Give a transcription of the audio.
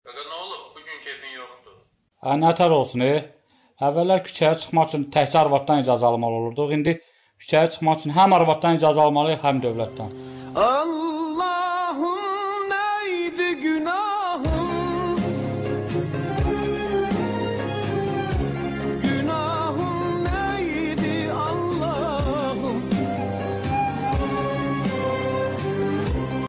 Qaqa nə olub? Bugün keyfin yoxdur. Nətər olsun, Əvvəllər küçəyə çıxmaq üçün təkcə arvaddan icazə almalı olurduq. İndi küçəyə çıxmaq üçün həm arvaddan icazə almalıyıq, həm dövlətdən.